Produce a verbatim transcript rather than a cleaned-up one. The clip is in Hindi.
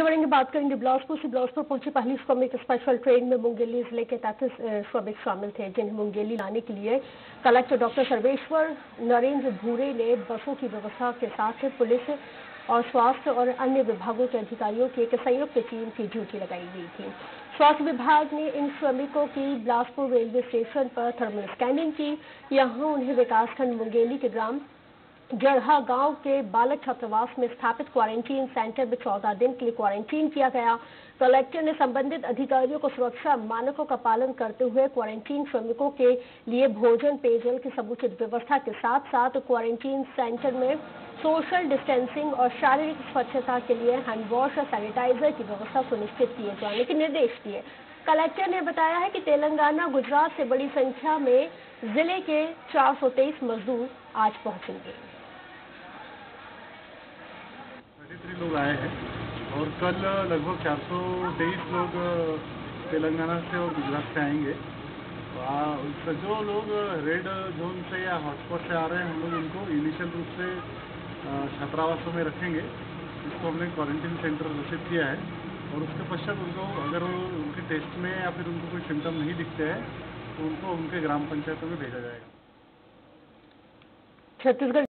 बढ़ेंगे बात करेंगे बिलासपुर से। बिलासपुर पहुंची पहली श्रमिक स्पेशल ट्रेन में मुंगेली जिले के तैंतीस श्रमिक शामिल थे, जिन्हें मुंगेली लाने के लिए कलेक्टर डॉक्टर सर्वेश्वर नरेंद्र भूरे ने बसों की व्यवस्था के साथ पुलिस और स्वास्थ्य और अन्य विभागों के अधिकारियों की एक संयुक्त टीम की ड्यूटी लगाई गई थी। स्वास्थ्य विभाग ने इन श्रमिकों की बिलासपुर रेलवे स्टेशन पर थर्मल स्कैनिंग की। यहां उन्हें विकासखंड मुंगेली के ग्राम जड़हा गांव के बालक छात्रावास में स्थापित क्वारंटीन सेंटर में चौदह दिन के लिए क्वारंटीन किया गया। कलेक्टर ने संबंधित अधिकारियों को सुरक्षा मानकों का पालन करते हुए क्वारंटीन श्रमिकों के लिए भोजन पेयजल की समुचित व्यवस्था के साथ साथ क्वारंटीन सेंटर में सोशल डिस्टेंसिंग और शारीरिक स्वच्छता के लिए हैंड वॉश और सैनिटाइजर की व्यवस्था सुनिश्चित किए जाने के निर्देश दिए। कलेक्टर ने बताया है कि तेलंगाना गुजरात से बड़ी संख्या में जिले के चार सौ तेईस मजदूर आज पहुंचेंगे। लोग आए हैं और कल लगभग चार सौ तेईस लोग तेलंगाना से और गुजरात से आएंगे। तो जो लोग रेड जोन से या हॉटस्पॉट से आ रहे हैं, हम लोग उनको इनिशियल रूप से छात्रावासों में रखेंगे, जिसको हमने क्वारंटीन सेंटर घोषित किया है। और उसके पश्चात उनको अगर उनके टेस्ट में या फिर उनको कोई सिम्टम नहीं दिखते हैं तो उनको उनके ग्राम पंचायतों में भेजा जाएगा। छत्तीसगढ़